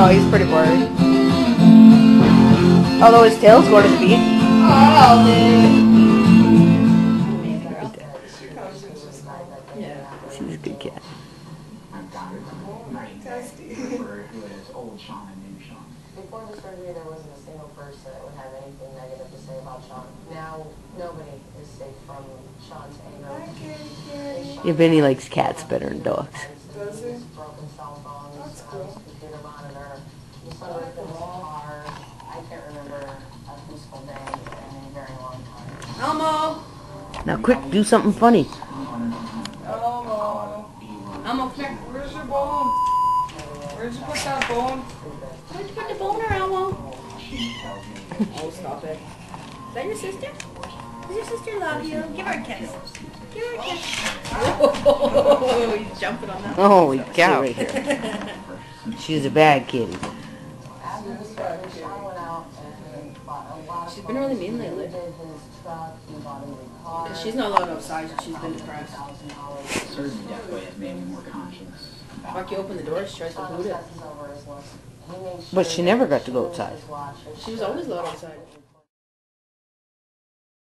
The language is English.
Oh, he's pretty blurry. Although his tail's going to the beat. Oh, dude. Yeah. She's a good cat. Before the surgery, there wasn't a single person that would have anything negative to say about Sean. Now, nobody is safe from Sean's anger. Yeah, Vinny likes cats better than dogs. Does he? Broken cell phones, computer monitor, the sunroof in his car. I can't remember a peaceful day in a very long time. Elmo. Now, quick, do something funny. Elmo. Elmo, quick. Where's your bone? Where'd you put that bone? Where'd you put the boner, Elmo? Oh, stop it. Is that your sister? Does your sister love you? Give her a kiss. Give her a kiss. Oh, he's jumping on that. Holy cow. Right here. She's a bad kitty. She's been really mean lately. Because she's not allowed outside, she's been depressed. Surgery definitely has made me more conscious. Like you open the door, she tries to boot it. But she never got to go outside. She was always allowed outside.